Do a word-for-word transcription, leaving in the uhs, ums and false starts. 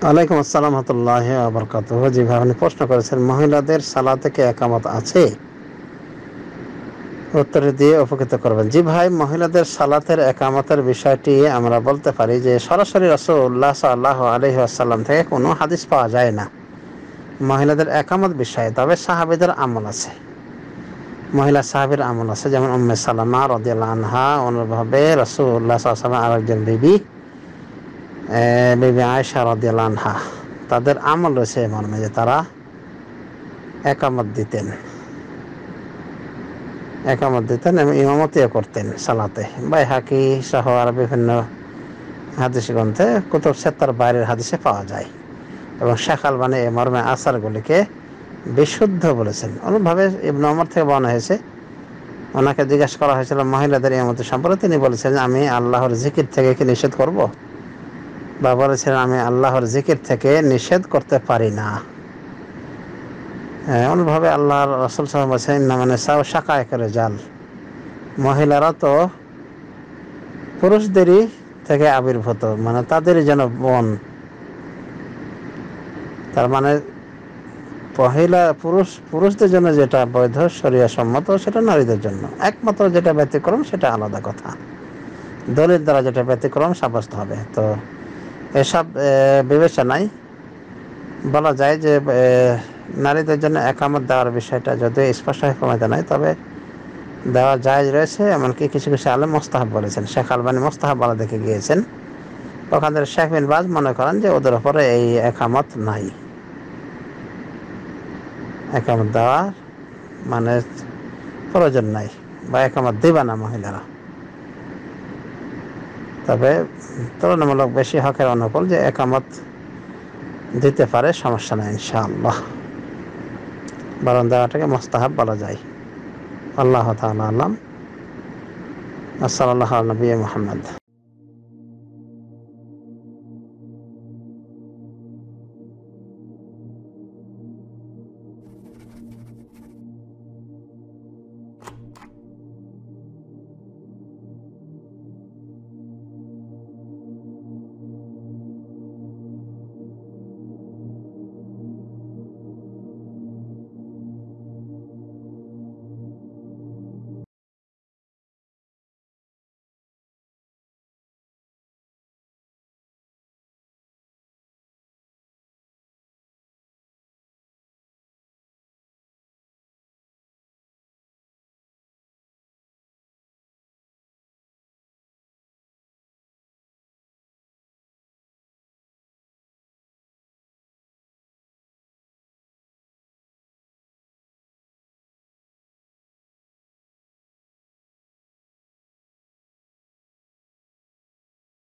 ওয়ালাইকুম আসসালাম রহমতুল্লাহি ওয়া বারাকাতুহু। জি ভাই, আপনি প্রশ্ন করেছেন মহিলাদের সালাতে কি একামত আছে, উত্তরে দিয়ে উপকৃত করবেন। জি ভাই, মহিলাদের সালাতের একামতের বিষয়টি আমরা বলতে পারি যে সরাসরি রাসূলুল্লাহ সাল্লাল্লাহু আলাইহি ওয়াসাল্লাম থেকে কোনো হাদিস পাওয়া যায় না মহিলাদের একামত বিষয়ে। তবে সাহাবীদের আমল আছে, মহিলা সাহাবীর আমল আছে, যেমন উম্মে সালামা রাদিয়াল্লাহু আনহা, অনুরূপভাবে রাসূলুল্লাহ সাল্লাল্লাহু আলাইহি ওয়াসাল্লাম আরেকজন বিবি বিবি আয়েশা রাদিয়াল্লাহু আনহা, তাদের আমল রয়েছে মর্মে যে তারা একামত দিতেন একামত দিতেন এবং ইমামতিও করতেন সালাতে। বাইহাকি সহ আর বিভিন্ন হাদিস গ্রন্থে কুতুব সিত্তার বাইরের হাদিসে পাওয়া যায় এবং শেখ আলবানী এই মর্মে আসারগুলিকে বিশুদ্ধ বলেছেন। অনুভাবে ইবনে ওমর থেকে বর্ণনা হয়েছে, ওনাকে জিজ্ঞাসা করা হয়েছিল মহিলাদের ইমামতি সম্পর্কে, তিনি বলেছেন আমি আল্লাহর জিকির থেকে কি নিষেধ করব, বা বলেছিলেন আমি আল্লাহর জিকির থেকে নিষেধ করতে পারি না। অনুভাবে আল্লাহর রাসূল সাল্লাল্লাহু আলাইহি ওয়াসাল্লাম বলেছেন মানে সাও শাকায়েকের জাল, মহিলারা তো পুরুষদেরই থেকে আবির্ভূত, মানে তাদেরই যেন বোন। তার মানে মহিলা পুরুষ পুরুষদের জন্য যেটা বৈধ শরীয়ত সম্মত সেটা নারীদের জন্য, একমাত্র যেটা ব্যতিক্রম সেটা আলাদা কথা, দলিল দ্বারা যেটা ব্যতিক্রম সাব্যস্ত হবে। তো এসব বিবেচনায় বলা যায় যে নারীদের জন্য একামত দেওয়ার বিষয়টা যদিও স্পষ্টভাবে প্রমাণিত নয়, তবে দেওয়া জায়েজ রয়েছে। এমনকি কিছু কিছু আলেম মোস্তাহাব বলেছেন। শেখ আলবানী মোস্তাহাব বলা দেখে গিয়েছেন, ওখান থেকে শেখ বিন বাজ মনে করেন যে ওদের উপরে এই একামত নাই, একামত দেওয়ার মানে প্রয়োজন নাই বা একামত দিবা না মহিলারা। তবে তুলনামূলক বেশি হকের অনুকূল যে একামত দিতে পারে, সমস্যা নেই ইনশাআল্লাহ, বরং দেওয়াটাকে মুস্তাহাব বলা যায়। আল্লাহ তাআলা আলাম। সাল্লাল্লাহু আলা নবী মুহাম্মদ।